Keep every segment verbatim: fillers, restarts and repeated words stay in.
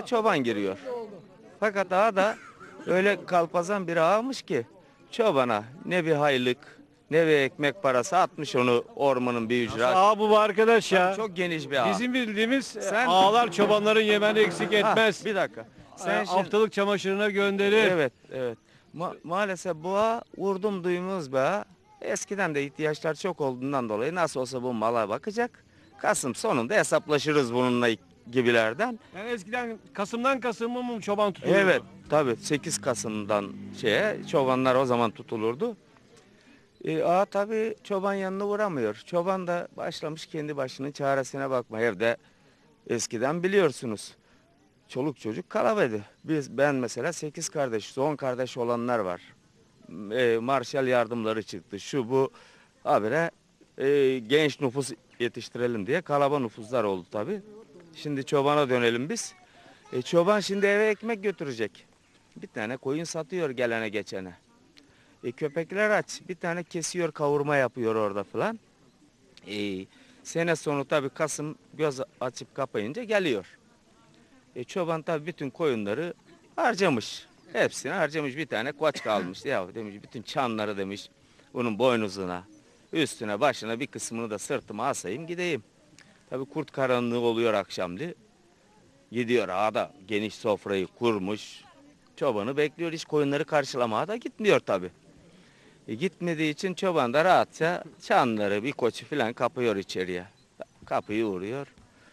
çoban giriyor. Fakat ağa da öyle kalpazan bir ağamış ki çobana ne bir haylık ne bir ekmek parası atmış onu ormanın bir ücra. Aa bu arkadaş ya. Tabii çok geniş bir ağ. Bizim bildiğimiz Sen- ağalar çobanların yemeğini eksik Ha, etmez. bir dakika. Sen Sen şimdi- haftalık çamaşırına gönderir. Evet, evet. Ma- maalesef bu ağa vurdum duymaz be ağa. Eskiden de ihtiyaçlar çok olduğundan dolayı nasıl olsa bu mala bakacak. Kasım sonunda hesaplaşırız bununla gibilerden. Yani eskiden Kasım'dan Kasım'a mı çoban tutuluyordu? Evet, tabii sekiz Kasım'dan şeye çobanlar o zaman tutulurdu. E, ağa tabii çoban yanına uğramıyor. Çoban da başlamış kendi başının çaresine bakma. Evde eskiden biliyorsunuz. Çoluk çocuk kalabalık. Biz ben mesela sekiz kardeş, on kardeş olanlar var. E, Marshall yardımları çıktı. Şu bu habire e, genç nüfus yetiştirelim diye kalaba nüfuslar oldu tabii. Şimdi çobana dönelim biz. E, çoban şimdi eve ekmek götürecek. Bir tane koyun satıyor gelene geçene. E, köpekler aç. Bir tane kesiyor kavurma yapıyor orada falan. E, sene sonu tabii Kasım göz açıp kapayınca geliyor. E, çoban tabii bütün koyunları harcamış. Hepsini harcamış, bir tane koç kalmış. Ya demiş bütün çanları demiş bunun boynuzuna, üstüne başına bir kısmını da sırtıma asayım gideyim. Tabii kurt karanlığı oluyor akşamlı. Gidiyor ağada geniş sofrayı kurmuş. Çobanı bekliyor, hiç koyunları karşılamaya da gitmiyor tabii. E, gitmediği için çoban da rahatça çanları bir koçu falan kapıyor içeriye. Kapıyı vuruyor.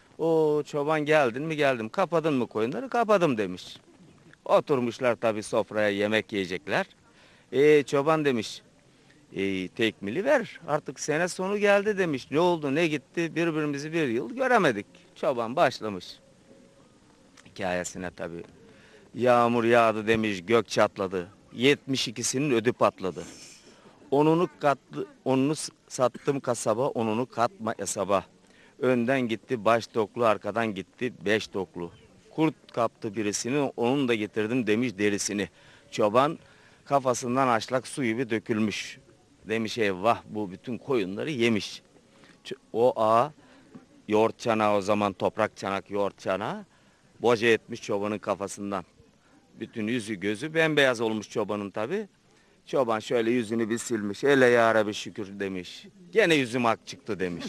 O çoban geldin mi geldim, kapadın mı koyunları, kapadım demiş. Oturmuşlar tabii sofraya yemek yiyecekler. E, çoban demiş e, tekmili ver artık sene sonu geldi demiş. Ne oldu ne gitti birbirimizi bir yıl göremedik. Çoban başlamış hikayesine tabii. Yağmur yağdı demiş, gök çatladı. yetmiş ikisinin ödü patladı. Onunu katlı, onunu sattım kasaba, onunu katma hesaba. Önden gitti baş doklu, arkadan gitti beş doklu. Kurt kaptı birisini, onun da getirdim demiş derisini. Çoban kafasından aşlak su gibi dökülmüş. Demiş eyvah bu bütün koyunları yemiş. O ağa yoğurt çanağı, o zaman toprak çanak yoğurt çanağı boca etmiş çobanın kafasından. Bütün yüzü gözü bembeyaz olmuş çobanın tabi. Çoban şöyle yüzünü bir silmiş. Hele ya Rabbi şükür demiş. Gene yüzüm ak çıktı demiş.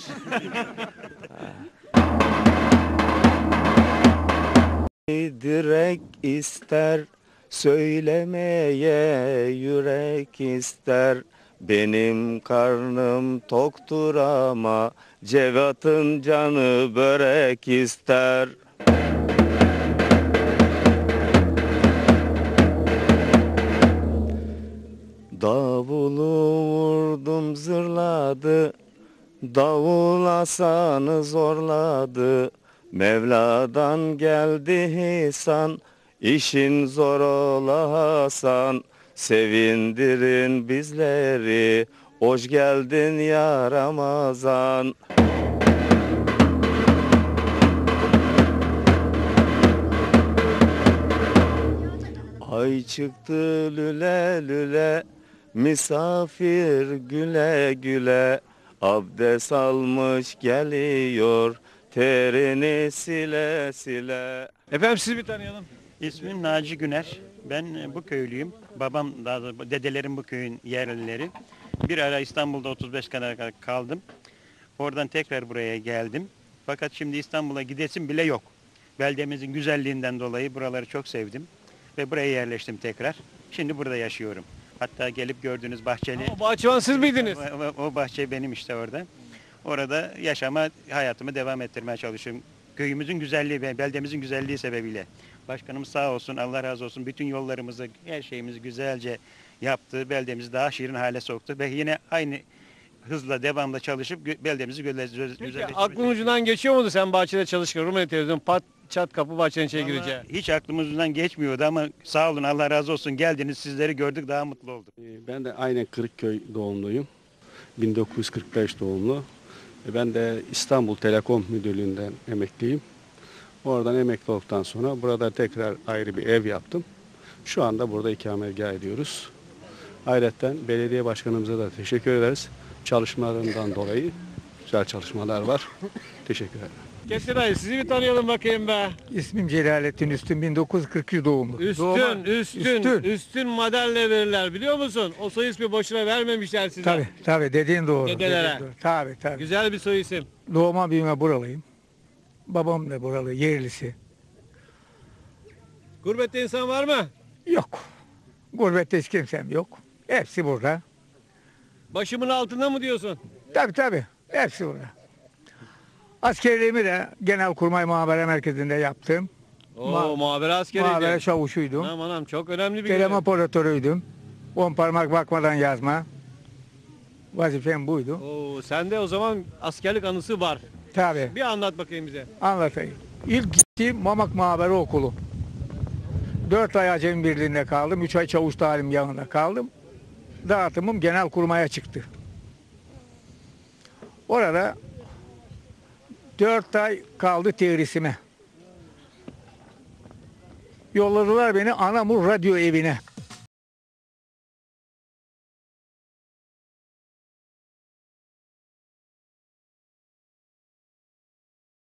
Direk ister, söylemeye yürek ister. Benim karnım toktur ama Cevat'ın canı börek ister. Davulu vurdum zırladı, davul Hasan'ı zorladı. Mevla'dan geldi Hisan, işin zor ola Hasan. Sevindirin bizleri, hoş geldin ya Ramazan. Ay çıktı lüle lüle, misafir güle güle. Abdest almış geliyor, terini sile sile. Efendim sizi bir tanıyalım. İsmim Naci Güner. Ben e, bu köylüyüm. Babam, daha doğrusu dedelerim bu köyün yerlileri. Bir ara İstanbul'da otuz beş kadar kaldım. Oradan tekrar buraya geldim. Fakat şimdi İstanbul'a gidesim bile yok. Beldemizin güzelliğinden dolayı buraları çok sevdim. Ve buraya yerleştim tekrar. Şimdi burada yaşıyorum. Hatta gelip gördüğünüz bahçeli... O bahçıvan siz miydiniz? O, o bahçe benim işte orada. Orada yaşama, hayatımı devam ettirmeye çalışıyorum. Köyümüzün güzelliği ve beldemizin güzelliği sebebiyle. Başkanımız sağ olsun, Allah razı olsun. Bütün yollarımızı, her şeyimizi güzelce yaptı. Beldemizi daha şirin hale soktu. Ve yine aynı hızla, devamla çalışıp gö- beldemizi güzelleştirmek. Peki aklın ucundan geçiyor muydu sen bahçede çalışırken Rumeli Televizyon pat çat kapı bahçenin içine gireceği? Hiç aklımızdan geçmiyordu ama sağ olun, Allah razı olsun. Geldiniz, sizleri gördük, daha mutlu olduk. Ee, Ben de aynen Kırıkköy doğumluyum. bin dokuz yüz kırk beş doğumlu. Ee, Ben de İstanbul Telekom Müdürlüğü'nden emekliyim. Oradan emekli olduktan sonra burada tekrar ayrı bir ev yaptım. Şu anda burada ikametgah ediyoruz. Ayrıca belediye başkanımıza da teşekkür ederiz. Çalışmalarından dolayı güzel çalışmalar var. Teşekkür ederim. Kesin Dayı sizi bir tanıyalım bakayım be. İsmim Celalettin Üstün, bin dokuz yüz kırk üç doğumlu. Üstün, Doğma- üstün, Üstün. üstün, madalya verirler biliyor musun? O soy ismi boşuna vermemişler size. Tabii, tabii dediğin doğru. Dedelere. dediğin doğru. Tabii, tabii. Güzel bir soy isim. Doğma büyüme buralıyım. Babam da buralı, yerlisi. Gurbette insan var mı? Yok. Gurbette hiç kimsem yok. Hepsi burada. Başımın altında mı diyorsun? Tabii tabii, hepsi burada. Askerliğimi de Genelkurmay Muhabere Merkezi'nde yaptım. Oo, Ma- muhabere askeriydi. Muhabere çavuşuydum. Aman anam çok önemli bir Telefon görev. operatörüydüm. On parmak bakmadan yazma. Vazifem buydu. Oo, sende o zaman askerlik anısı var. Tabii. Bir anlat bakayım bize. Anlatayım. İlk gittiğim Mamak Muhabere Okulu. Dört ay Acemi Birliği'nde kaldım. Üç ay Çavuş Talim yanında kaldım. Dağıtımım Genelkurmay'a çıktı. Orada dört ay kaldı terhisime. Yolladılar beni Anamur Radyo Evi'ne.